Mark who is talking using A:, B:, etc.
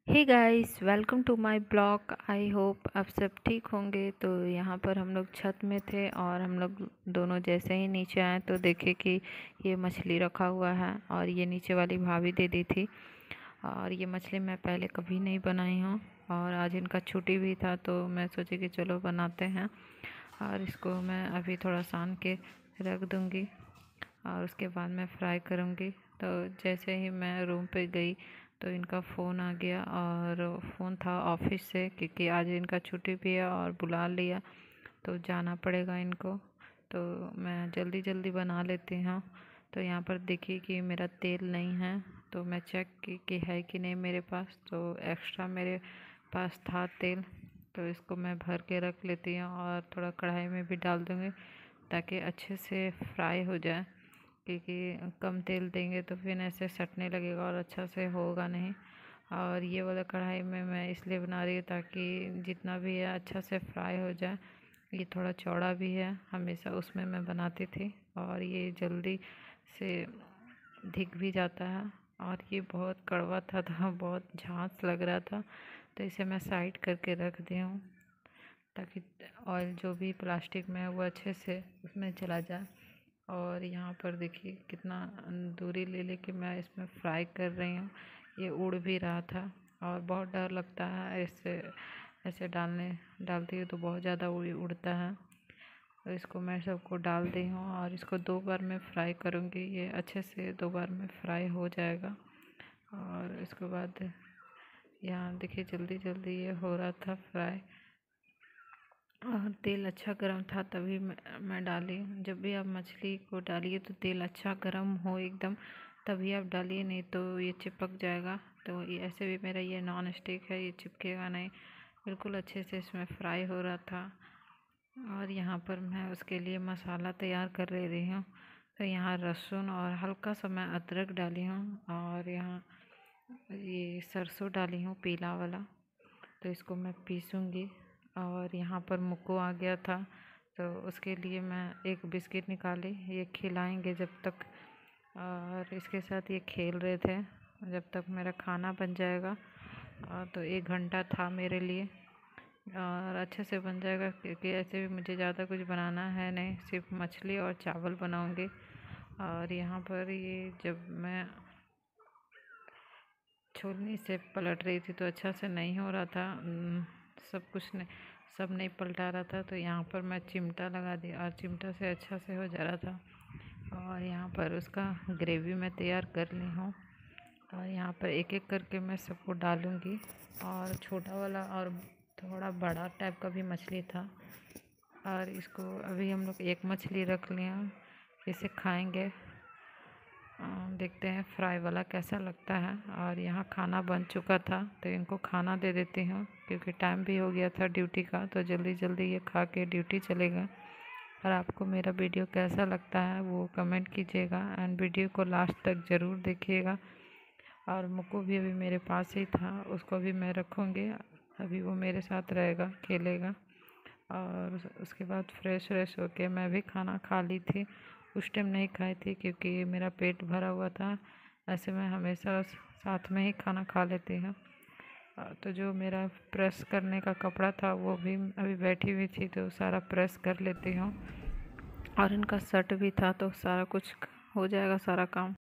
A: Hey guys, welcome to my blog. I hope आप सब ठीक होंगे। तो यहाँ पर हम लोग छत में थे और हम लोग दोनों जैसे ही नीचे आए तो देखे कि ये मछली रखा हुआ है और ये नीचे वाली भाभी दे दी थी। और ये मछली मैं पहले कभी नहीं बनाई हूँ और आज इनका छुट्टी भी था तो मैं सोची कि चलो बनाते हैं। और इसको मैं अभी थोड़ा सान के रख दूँगी और उसके बाद मैं फ्राई करूँगी। तो जैसे ही मैं रूम पे गई तो इनका फ़ोन आ गया और फ़ोन था ऑफिस से, क्योंकि आज इनका छुट्टी भी है और बुला लिया तो जाना पड़ेगा इनको। तो मैं जल्दी जल्दी बना लेती हूँ। तो यहाँ पर देखिए कि मेरा तेल नहीं है तो मैं चेक की कि है कि नहीं मेरे पास। तो एक्स्ट्रा मेरे पास था तेल तो इसको मैं भर के रख लेती हूँ और थोड़ा कढ़ाई में भी डाल दूँगी ताकि अच्छे से फ्राई हो जाए, क्योंकि कम तेल देंगे तो फिर ऐसे सटने लगेगा और अच्छा से होगा नहीं। और ये वाला कढ़ाई में मैं इसलिए बना रही हूँ ताकि जितना भी है अच्छा से फ्राई हो जाए। ये थोड़ा चौड़ा भी है, हमेशा उसमें मैं बनाती थी और ये जल्दी से दिख भी जाता है। और ये बहुत कड़वा था तो बहुत झांस लग रहा था तो इसे मैं साइड करके रख दी हूँ ताकि ऑयल जो भी प्लास्टिक में है वो अच्छे से उसमें चला जाए। और यहाँ पर देखिए कितना दूरी ले लेके मैं इसमें फ्राई कर रही हूँ। ये उड़ भी रहा था और बहुत डर लगता है ऐसे ऐसे डालती हूँ तो बहुत ज़्यादा उड़ता है। तो इसको मैं सबको डाल दी हूँ और इसको 2 बार मैं फ्राई करूँगी। ये अच्छे से 2 बार में फ्राई हो जाएगा। और इसके बाद यहाँ देखिए जल्दी जल्दी ये हो रहा था फ्राई और तेल अच्छा गर्म था तभी मैं डाली। जब भी आप मछली को डालिए तो तेल अच्छा गर्म हो एकदम, तभी आप डालिए, नहीं तो ये चिपक जाएगा। तो ये ऐसे भी मेरा ये नॉन स्टिक है, ये चिपकेगा नहीं। बिल्कुल अच्छे से इसमें फ्राई हो रहा था। और यहाँ पर मैं उसके लिए मसाला तैयार कर ले रही हूँ। तो यहाँ लहसुन और हल्का सा मैं अदरक डाली हूँ और यहाँ ये सरसों डाली हूँ पीला वाला। तो इसको मैं पीसूँगी। और यहाँ पर मुक्को आ गया था तो उसके लिए मैं एक बिस्किट निकाली, ये खिलाएंगे जब तक। और इसके साथ ये खेल रहे थे जब तक मेरा खाना बन जाएगा। और तो 1 घंटा था मेरे लिए और अच्छे से बन जाएगा, क्योंकि ऐसे भी मुझे ज़्यादा कुछ बनाना है नहीं, सिर्फ मछली और चावल बनाऊँगी। और यहाँ पर ये जब मैं छोलनी से पलट रही थी तो अच्छा से नहीं हो रहा था, सब नहीं पलटा रहा था। तो यहाँ पर मैं चिमटा लगा दिया और चिमटा से अच्छा से हो जा रहा था। और यहाँ पर उसका ग्रेवी मैं तैयार कर ली हूँ और यहाँ पर एक एक करके मैं सबको डालूँगी। और छोटा वाला और थोड़ा बड़ा टाइप का भी मछली था और इसको अभी हम लोग एक मछली रख लिया, इसे खाएंगे। देखते हैं फ्राई वाला कैसा लगता है। और यहाँ खाना बन चुका था तो इनको खाना दे देती हूँ, क्योंकि टाइम भी हो गया था ड्यूटी का, तो जल्दी जल्दी ये खा के ड्यूटी चलेगा। और आपको मेरा वीडियो कैसा लगता है वो कमेंट कीजिएगा एंड वीडियो को लास्ट तक ज़रूर देखिएगा। और मुक्कू भी अभी मेरे पास ही था, उसको भी मैं रखूँगी, अभी वो मेरे साथ रहेगा, खेलेगा। और उसके बाद फ्रेश व्रेश होके मैं भी खाना खा ली थी। उस टाइम नहीं खाई थी क्योंकि मेरा पेट भरा हुआ था। ऐसे मैं हमेशा साथ में ही खाना खा लेती हूँ। तो जो मेरा प्रेस करने का कपड़ा था वो भी अभी बैठी हुई थी तो सारा प्रेस कर लेती हूँ। और इनका शर्ट भी था तो सारा कुछ हो जाएगा, सारा काम।